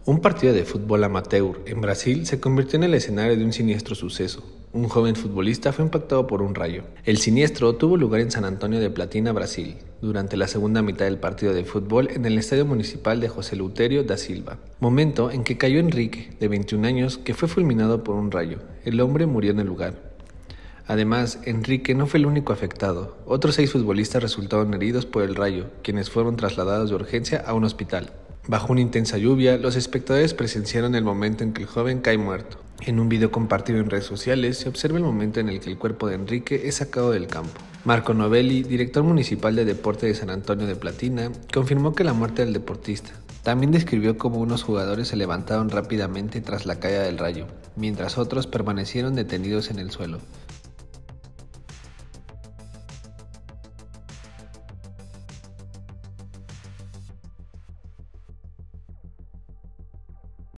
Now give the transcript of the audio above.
Un partido de fútbol amateur en Brasil se convirtió en el escenario de un siniestro suceso. Un joven futbolista fue impactado por un rayo. El siniestro tuvo lugar en San Antonio de Platina, Brasil, durante la segunda mitad del partido de fútbol en el Estadio Municipal de José Eleutério da Silva, momento en que cayó Enrique, de 21 años, que fue fulminado por un rayo. El hombre murió en el lugar. Además, Enrique no fue el único afectado. Otros 6 futbolistas resultaron heridos por el rayo, quienes fueron trasladados de urgencia a un hospital. Bajo una intensa lluvia, los espectadores presenciaron el momento en que el joven cae muerto. En un video compartido en redes sociales se observa el momento en el que el cuerpo de Enrique es sacado del campo. Marco Novelli, director municipal de deporte de San Antonio de Platina, confirmó que la muerte del deportista. También describió cómo unos jugadores se levantaron rápidamente tras la caída del rayo, mientras otros permanecieron detenidos en el suelo.